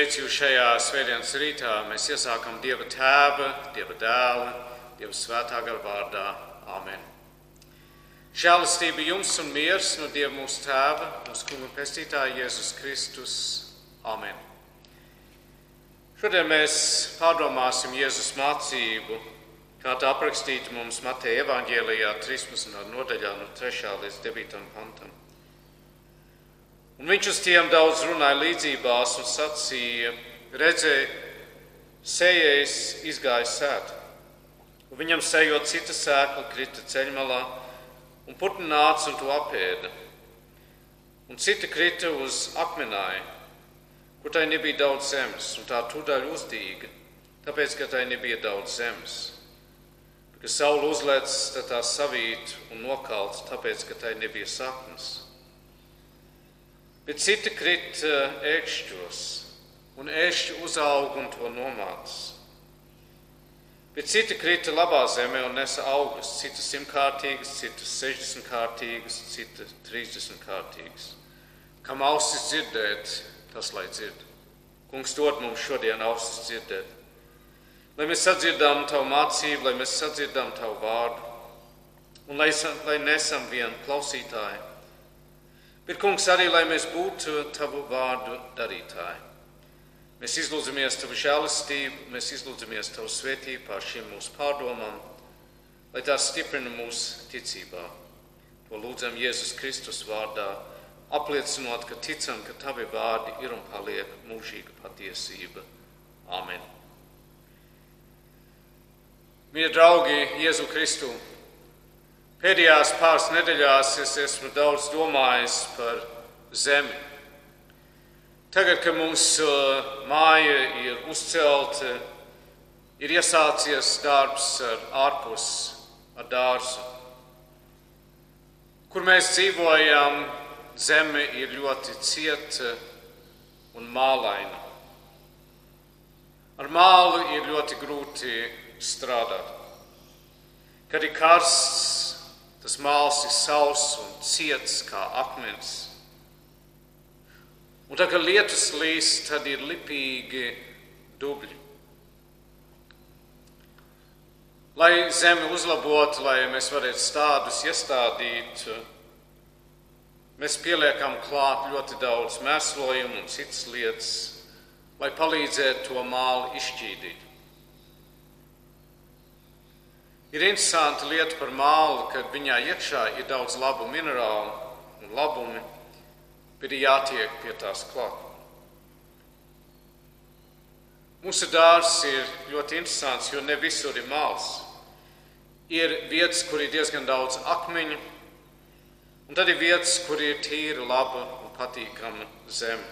sveicu jūs šajā svētdienas rītā. Mēs iesākam Dieva Tēva, Dieva Dēla, Dieva Svētā gara vārdā. Āmen. Žēlastība jums un miers no Dieva mūsu Tēva, mūsu Kunga un Pestītāja Jēzus Kristus. Āmen. Šodien mēs pārdomāsim Jēzus mācību, kā tā aprakstīta mums Mateja evaņģēlijā 13. nodaļā no 3. līdz 9. pantam. Un viņš uz tiem daudz runāja līdzībās un sacīja: redzēja, sējējs izgāja sēt, un viņam sējot cita sēkla krita ceļmalā, un putni nāca un to apēda. Un cita krita uz akmenāju, kur tai nebija daudz zemes, un tā tūdaļ uzdīga, tāpēc, ka tai nebija daudz zemes. Kad saule uzlēc, tad tā savīt un nokalt, tāpēc, ka tai nebija saknes. Bet citi krit ēkšķos, un ēkšķi uzaug un to nomāc. Bet citi krita labā zemē un nesa augus, cita 100-kārtīgas, cita 60-kārtīgas, cita 30-kārtīgas. Kam ausis dzirdēt, tas lai dzird. Kungs dod mums šodien ausis dzirdēt. Lai mēs sadzirdām tavu mācību, lai mēs sadzirdām tavu vārdu, un lai nesam vien klausītāji, bet, kungs, arī, lai mēs būtu tavu vārdu darītāji. Mēs izlūdzamies tavu žēlastību, mēs izlūdzamies tavu svētību pār šīm mūsu pārdomām, lai tās stiprina mūsu ticībā. To lūdzam Jēzus Kristus vārdā, apliecinot, ka ticam, ka tavi vārdi ir un paliek mūžīga patiesība. Āmen. Mīļie draugi, Jēzu Kristu, pēdējās pāris nedēļās es esmu daudz domājis par zemi. Tagad, kad mums māja ir uzcelta, ir iesācies darbs ārpus ar dārzu. Kur mēs dzīvojam, zeme ir ļoti cieta un mālaina. Ar mālu ir ļoti grūti strādāt. Kad ir karsts, tas māls ir sauss un ciets kā akmens. Un tā, kad lietus līst, tad ir lipīgi dubļi. Lai zemi uzlabotu, lai mēs varētu stādus iestādīt, mēs pieliekam klāt ļoti daudz mēslojumu un citas lietas, lai palīdzētu to mālu izšķīdīt. Ir interesanti lieta par mālu, kad viņā iekšā ir daudz labu minerālu un labumi, bet ir jātiek pie tās klāt. Mūsu dārzs ir ļoti interesants, jo ne visur ir māls. Ir vietas, kur ir diezgan daudz akmeņu, un tad ir vietas, kur ir tīra, laba un patīkama zeme.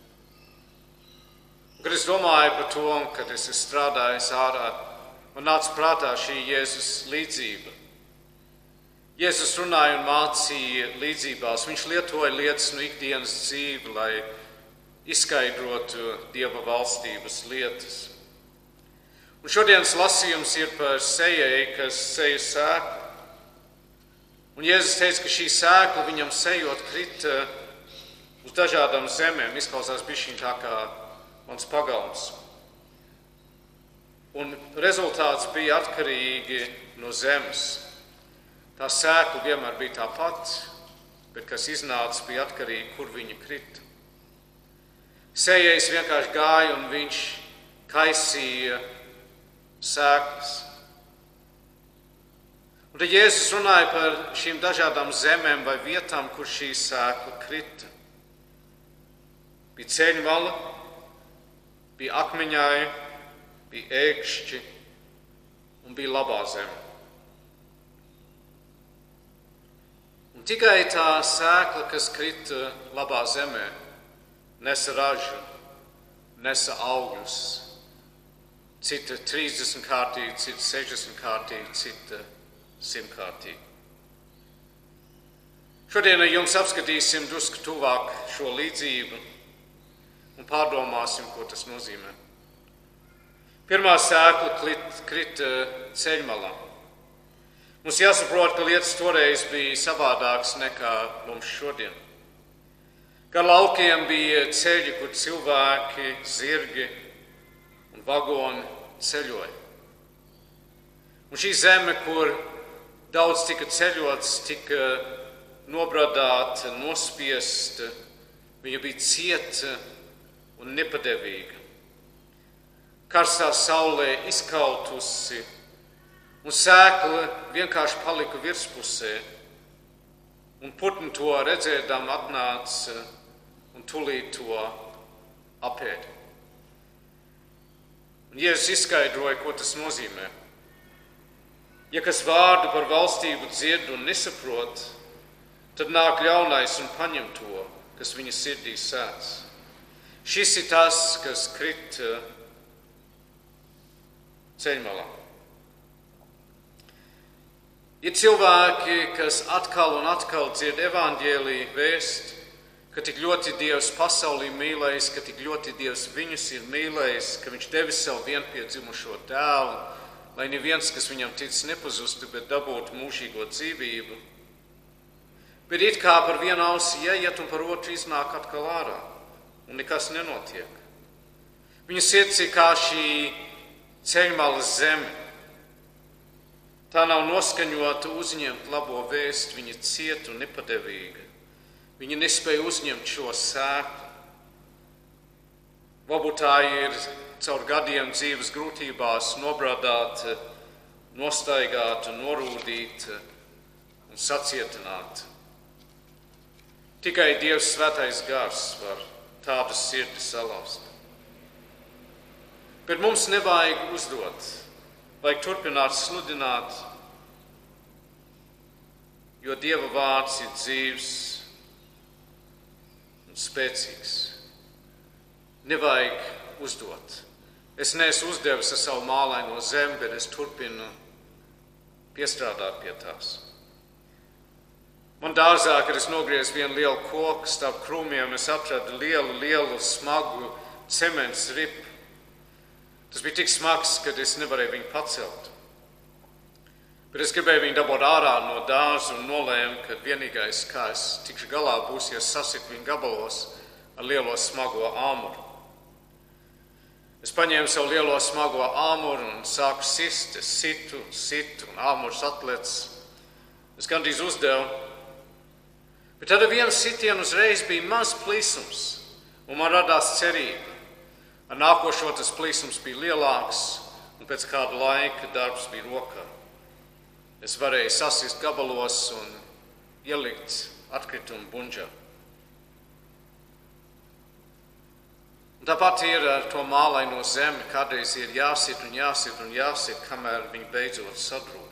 Kad es domāju par to, un kad es strādāju ārā, man nāca prātā šī Jēzus līdzība. Jēzus runāja un mācīja līdzībās. Viņš lietoja lietas no ikdienas dzīvi, lai izskaidrotu Dieva valstības lietas. Un šodienas lasījums ir par sējēju, kas seja sēklu. Un Jēzus teica, ka šī sēkla viņam sejot krita uz dažādām zemēm. Izklausās bišķiņ tā kā mans pagalms. Un rezultāts bija atkarīgi no zemes. Tā sēkla vienmēr bija tā pati, bet kas iznāca bija atkarīgi, kur viņa krita. Sējējs vienkārši gāja un viņš kaisīja sēklas. Un tad Jēzus runāja par šīm dažādām zemēm vai vietām, kur šī sēkla krita. Bija ceļmala, bija akmeņāji, bija ēkšķi un bija labā zeme. Un tikai tā sēkla, kas krita labā zemē, nesa ražu, nesa augļus. Cita 30-kārtīga, cita 60-kārtīga, cita 100-kārtīga. Šodien jums apskatīsim drusku tuvāk šo līdzību un pārdomāsim, ko tas nozīmē. Pirmā sēkla krita ceļmalā. Mums jāsaprot, ka lietas toreiz bija savādākas nekā mums šodien. Gar laukiem bija ceļi, kur cilvēki, zirgi un vagoni ceļoja. Un šī zeme, kur daudz tika ceļots, tika nobradāta, nospiesta, viņa bija cieta un nepadevīga. Karstā saulē izkautusi, un sēkla vienkārši palika virspusē, un putni to redzēdam atnāca un tūlīt to apēda. Un Jēzus izskaidroja, ko tas nozīmē. Ja kas vārdu par valstību dzird un nesaprot, tad nāk ļaunais un paņem to, kas viņa sirdī sēdz. Šis ir tas, kas krit ceļmalā. Ir cilvēki, kas atkal un atkal dzird evaņģēliju vēst, ka tik ļoti Dievs pasaulī mīlējis, ka tik ļoti Dievs viņus ir mīlējis, ka viņš devis savu vienpiedzimušo dēlu, lai neviens, kas viņam tic, nepazustu, bet dabūtu mūžīgo dzīvību. Bet it kā par vienu ausi ieiet un par otru iznāk atkal ārā, un nekas nenotiek. Viņa sirds ir kā šī ceļmalas zeme. Tā nav noskaņota uzņemt labo vēstu, viņa cieta un nepadevīga. Viņa nespēja uzņemt šo sēklu. Varbūt tā ir caur gadiem dzīves grūtībās nobradāta, nostaigāta, norūdīta un sacietināta. Tikai Dievs svētais gars var tādu sirdi salauzt. Bet mums nevajag uzdot, vajag turpināt sludināt, jo Dieva vārds ir dzīvs un spēcīgs. Nevajag uzdot. Es neesmu uzdevis ar savu mālaino zemi, bet es turpinu piestrādāt pie tās. Man dārzā, kad es nogriezu vienu lielu koku starp krūmiem, es atradu lielu, smagu cements ripu. Tas bija tik smags, ka es nevarēju viņu pacelt. Bet es gribēju viņu dabūt ārā no dārza un nolēmu, ka vienīgais, kā es tikšu galā, būs, ja sasitu viņu gabalos ar lielo smago āmuru. Es paņēmu savu lielo smago āmuru un sāku sist. Es situ un āmurs atlec. Es gandrīz uzdevu. Bet tad ar vienu sitienu uzreiz bija maz plīsums, un man radās cerība. Ar nākošo tas plīsums bija lielāks, un pēc kāda laika darbs bija rokā. Es varēju sasist gabalos un ielikt atkritumu bunžā. Un tāpat ir ar to mālaino zemi, kādreiz ir jāsit, kamēr viņi beidzot sadrū.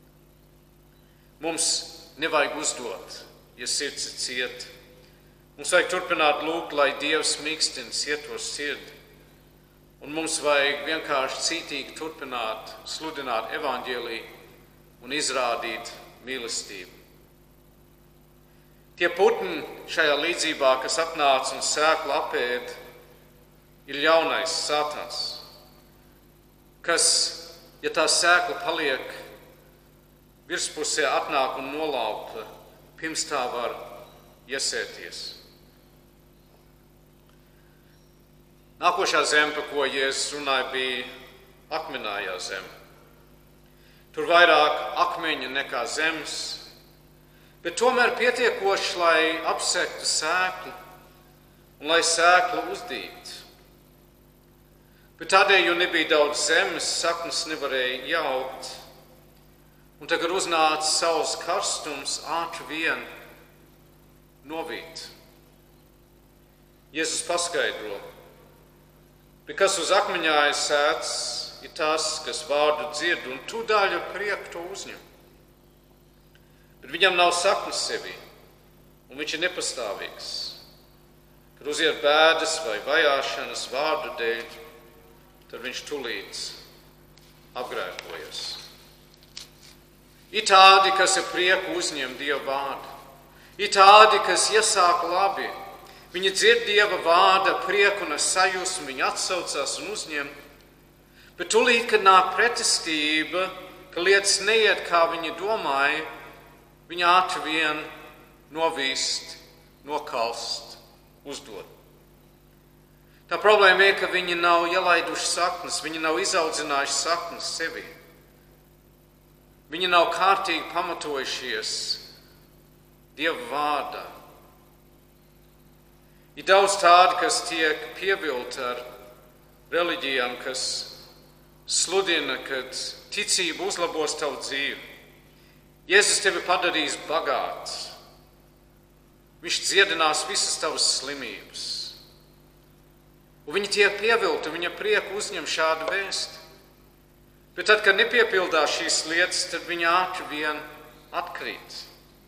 Mums nevajag uzdot, ja sirds ir cieta. Mums vajag turpināt lūgt, lai Dievs mīkstina cieto sirdi. Un mums vajag vienkārši cītīgi turpināt sludināt evaņģēliju un izrādīt mīlestību. Tie putni šajā līdzībā, kas atnāca un sēklu apēd, ir ļaunais Sātans, kas, ja tā sēkla paliek virspusē, atnāk un nolaupa, pirms tā var iesēties. Nākošā zeme, par ko Jēzus runāja, bija akmenājā zeme. Tur vairāk akmeņa nekā zemes, bet tomēr pietiekoši, lai apsektu sēklu un lai sēklu uzdīgtu. Bet tādēļ, jo nebija daudz zemes, saknes nevarēja jaukt, un tagad uznāca saules karstums ātri vien novīt. Jēzus paskaidro, bet kas uz akmeņā ir sēts, ir tas, kas vārdu dzird, un tūdaļ ar prieku to uzņem. Bet viņam nav saknes sevī, un viņš ir nepastāvīgs. Kad uziet bēdas vai vajāšanas vārdu dēļ, tad viņš tūlīt apgrēkojas. Ir tādi, kas ar prieku uzņem Dieva vārdu. Ir tādi, kas iesāk labi. Viņi dzird Dieva vārda prieku un ar sajūsmu, viņi atsaucās un uzņem. Bet tūlīt, kad nāk pretestība, ka lietas neiet, kā viņi domāja, viņi ātri vien novīst, nokalst uzdod. Tā problēma ir, ka viņi nav ielaiduši saknes, viņi nav izaudzinājuši saknes sevī. Viņi nav kārtīgi pamatojušies Dieva vārdā. Ir daudz tādi, kas tiek pievilti ar reliģijām, kas sludina, ka ticība uzlabos tavu dzīvi. Jēzus tevi padarīs bagāts. Viņš dziedinās visas tavas slimības. Un viņi tiek pievilti, viņa prieku uzņem šādu vēstu. Bet tad, kad nepiepildās šīs lietas, tad viņa ātri vien atkrīt.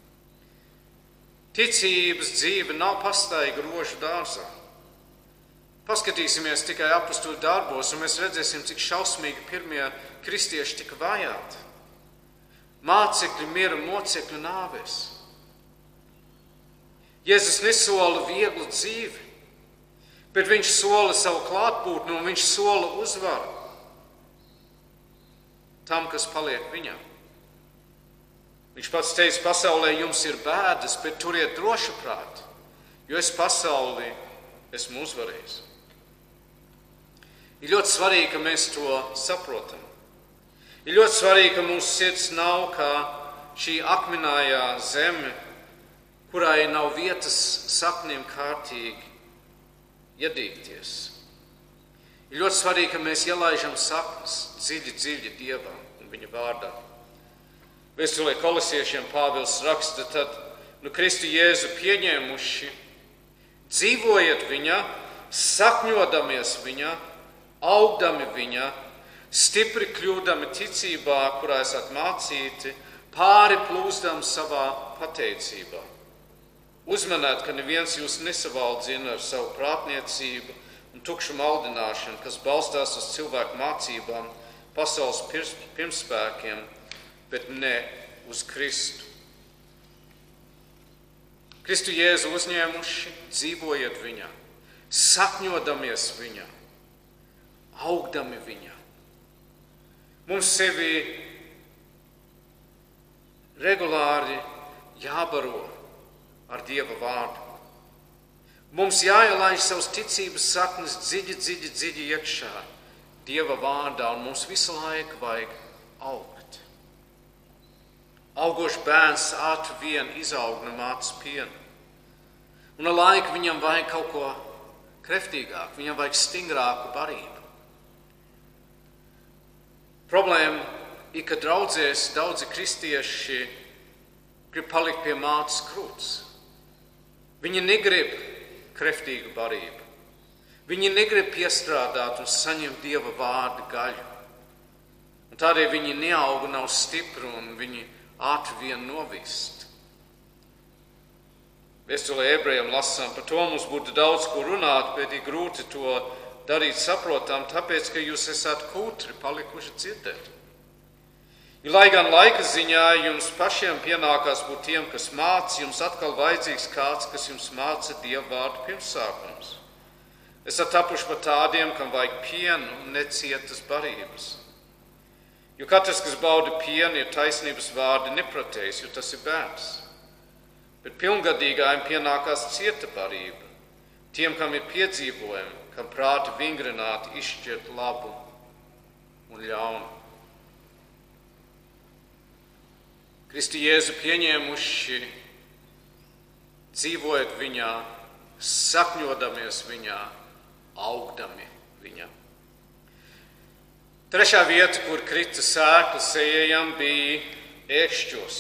Ticības dzīve nav pastaiga rožu dārzā. Paskatīsimies tikai apustuļu darbos, un mēs redzēsim, cik šausmīgi pirmie kristieši tika vajāti. Mācekļi mira mocekļu nāvēs. Jēzus nesola vieglu dzīvi, bet viņš sola savu klātbūtni un viņš sola uzvaru tam, kas paliek viņam. Viņš pats teica, pasaulē jums ir bēdas, bet turiet drošu prātu, jo es pasaulī esmu uzvarējis. Ir ļoti svarīgi, ka mēs to saprotam. Ir ļoti svarīgi, ka mūsu sirds nav kā šī akmenājā zeme, kurai nav vietas sakniem kārtīgi iedīgties. Ir ļoti svarīgi, ka mēs ielaižam saknes dziļi, dziļi Dievā un viņa vārdā. Vēstulē Kolosiešiem Pāvils raksta, tad, Kristu Jēzu pieņēmuši, dzīvojiet viņā, sakņodamies viņā, augdami viņā, stipri kļūdami ticībā, kurā esat mācīti, pāri plūsdam savā pateicībā. Uzmanēt, ka neviens jūs nesavaldzina ar savu prātniecību un tukšu maldināšanu, kas balstās uz cilvēku mācībām, pasaules pirmspēkiem, bet ne uz Kristu. Kristu Jēzu uzņēmuši, dzīvojiet viņā, sakņodamies viņā, augdami viņā. Mums sevi regulāri jābaro ar Dieva vārdu. Mums jāielaiž savas ticības saknes dziļi, dziļi, dziļi iekšā Dieva vārdā, un mums visu laiku vajag augt. Augošs bērns ātri vien izaug no mātes piena. Un ar laiku viņam vajag kaut ko kreftīgāku, viņam vajag stingrāku barību. Problēma ir, ka draudzēs daudzi kristieši grib palikt pie mātes krūts. Viņi negrib kreftīgu barību. Viņi negrib piestrādāt un saņemt Dieva vārda gaļu. Un tādēļ viņi neaug un nav stipri un viņi ātri vien novīst. Vēstulē Ebrejiem lasām, par to mums būtu daudz ko runāt, bet ir grūti to darīt saprotam, tāpēc, ka jūs esat kūtri palikuši dzirdēt. Lai gan laika ziņā jums pašiem pienākās būt tiem, kas māca, jums atkal vajadzīgs kāds, kas jums māca Dieva vārdu pirmsākums. Esat tapuši par tādiem, kam vajag pienu un necietas barības. Jo katrs, kas bauda pienu, ir taisnības vārdi nepratējis, jo tas ir bērns. Bet pilngadīgājiem pienākās cieta barība, tiem, kam ir piedzīvojumi, kam prāti vingrināti izšķirt labu un ļaunu. Kristu Jēzu pieņēmuši, dzīvojot viņā, sakņodamies viņā, augdami viņā. Trešā vieta, kur krita sēkla sējējam, bija ēkšķos.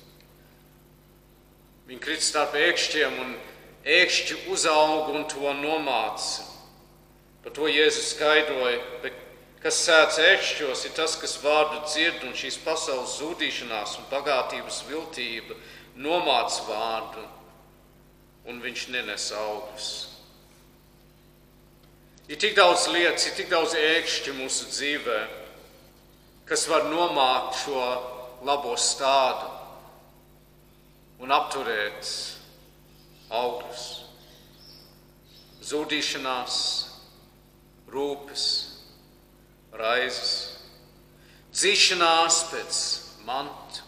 Viņi krita starp ēkšķiem un ēkšķi uzauga un to nomāca. Par to Jēzus skaidroja, bet kas sēdz ēkšķos, ir tas, kas vārdu dzird un šīs pasaules zūdīšanās un bagātības viltība nomāca vārdu un viņš nenes augļus. Ir tik daudz lietas, ir tik daudz ēkšķi mūsu dzīvē, kas var nomākt šo labo stādu un apturēt augļus. Zudīšanās, rūpes, raizes, dzīšanās pēc mantu,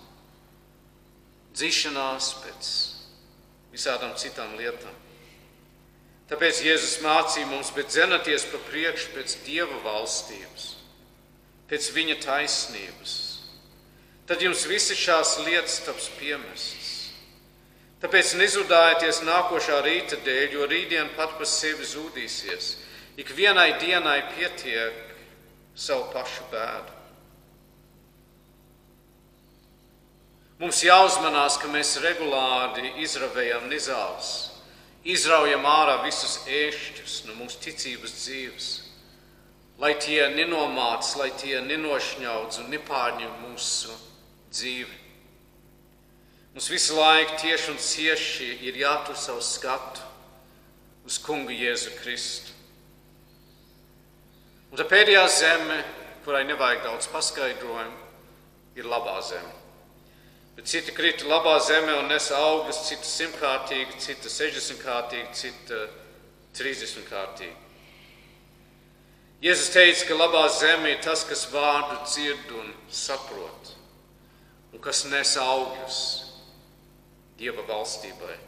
dzīšanās pēc visādām citām lietām. Tāpēc Jēzus mācīja mums, bet dzenaties pa priekšu pēc Dieva valstības, pēc viņa taisnības. Tad jums visi šās lietas taps piemestas. Tāpēc nezudājieties nākošā rīta dēļ, jo rītdien pat par sevi zudīsies. Ik vienai dienai pietiek savu pašu bēdu. Mums jāuzmanās, ka mēs regulāri izravējam nizāles, izraujam ārā visus ēšķus no mūsu ticības dzīves, lai tie nenomāc, lai tie nenošņaudz un nepārņem mūsu dzīvi. Mums visu laiku tieši un cieši ir jātur savu skatu uz Kungu Jēzu Kristu. Un tā pēdējā zeme, kurai nevajag daudz paskaidrojumu, ir labā zeme. Bet citi krita labā zeme un nesa augļus, cita 100-kārtīgi, cita 60-kārtīgi, cita 30-kārtīgi. Jēzus teica, ka labā zeme ir tas, kas vārdu dzird un saprot, un kas nesa augļus Dieva valstībai.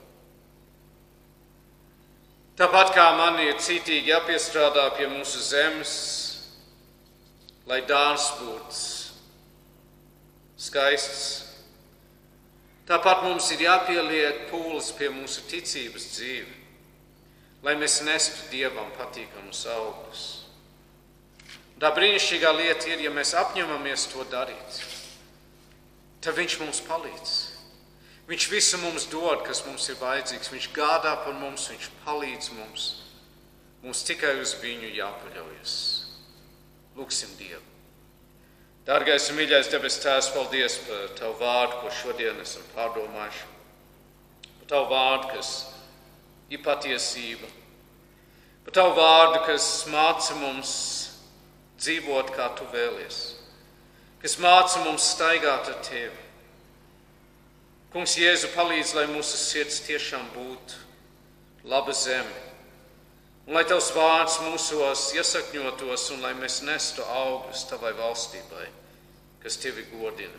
Tāpat kā man ir cītīgi jāpiestrādā pie mūsu zemes, lai dārzs būtu skaists, tāpat mums ir jāpieliek pūles pie mūsu ticības dzīve, lai mēs nestu Dievam patīkamus augļus. Tā brīnišķīgā lieta ir, ja mēs apņemamies to darīt, tad Viņš mums palīdz. Viņš visu mums dod, kas mums ir vajadzīgs. Viņš gādā par mums, Viņš palīdz mums. Mums tikai uz Viņu jāpaļaujas. Lūksim Dievu. Dārgais un mīļais debes Tēvs, paldies par Tavu vārdu, ko šodien esam pārdomājuši. Par Tavu vārdu, kas ir patiesība. Par Tavu vārdu, kas māca mums dzīvot, kā Tu vēlies. Kas māca mums staigāt ar Tevi. Kungs Jēzu palīdz, lai mūsu sirds tiešām būtu laba zeme. Un lai Tavs vārds mūsos iesakņotos un lai mēs nestu augļus Tavai valstībai, kas Tevi godina.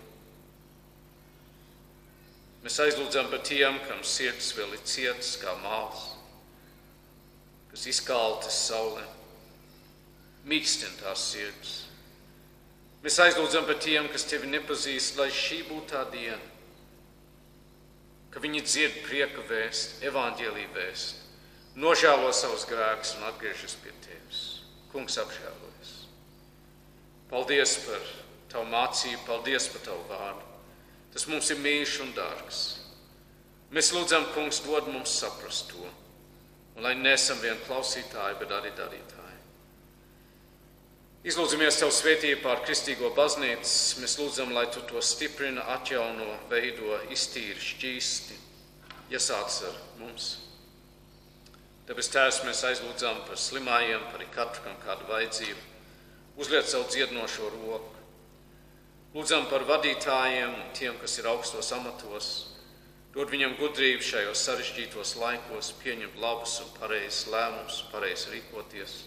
Mēs aizlūdzam par tiem, kam sirds vēl ir cietas kā māls, kas izkaltas saulē, mīkstina tās sirds. Mēs aizlūdzam par tiem, kas Tevi nepazīst, lai šī būtu tā diena, ka viņi dzird prieka vēst, evaņģēliju vēst, nožēlo savus grēkus un atgriežas pie Tevis. Kungs, apžēlojies. Paldies par Tavu mācību, paldies par Tavu vārdu. Tas mums ir mīļš un dārgs. Mēs lūdzam, Kungs, dod mums saprast to, un lai nesam vien klausītāji, bet arī darītāji. Izlūdzamies Tev svētību pār kristīgo baznīcu. Mēs lūdzam, lai Tu to stiprina, atjauno, veido, iztīri, šķīsti, iesāc ar mums. Tāpēc, Tēvs, mēs aizlūdzam par slimājiem, par katru, kam kādu vajadzību. Uzliec savu dziedinošo roku. Lūdzam par vadītājiem un tiem, kas ir augstos amatos. Dod viņam gudrību šajos sarežģītos laikos, pieņemt labus un pareizes lēmumus, pareizi rīkoties.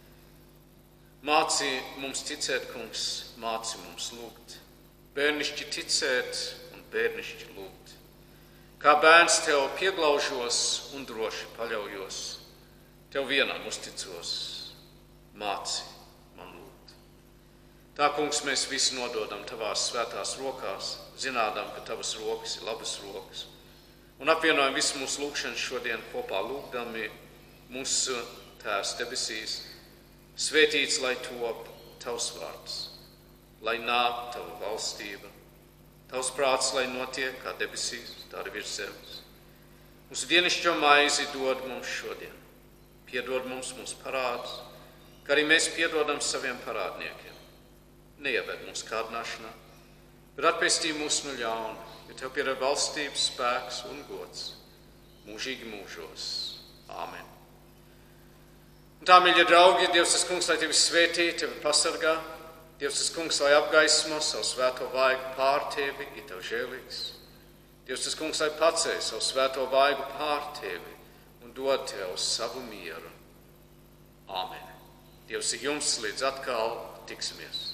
Māci mums ticēt, Kungs, māci mums lūgt. Bērnišķi ticēt un bērnišķi lūgt. Kā bērns Tev pieglaužos un droši paļaujos. Tev vienam uzticos. Māci man lūgt. Tā, Kungs, mēs visi nododam Tavās svētās rokās, zinādam, ka Tavas rokas ir labas rokas. Un apvienojam visu mūsu lūgšanu šodien kopā lūgdami mūsu Tēvs debesīs. Svētīts, lai top Tavs vārds, lai nāk Tava valstība, Tavs prāts, lai notiek kā debesīs, tā arī virs zemes. Mūsu dienascho maizi dod mums šodien, piedod mums mūsu parādus, kā arī mēs piedodam saviem parādniekiem. Neieved mūsu kārdināšanā, bet atpestī mūs no ļauna, jo Tev pieder valstības, spēks un gods mūžīgi mūžos. Āmen. Un tā, mīļie draugi, Dievs tas Kungs, lai Tevi svētī, Tevi pasargā. Dievs tas Kungs, lai apgaismo savu svēto vaigu pār Tevi, ir Tev žēlīgs. Dievs tas Kungs, lai pacēj savu svēto vaigu pār Tevi un dod Tev savu mieru. Āmen. Dievs ir jums līdz atkal tiksimies.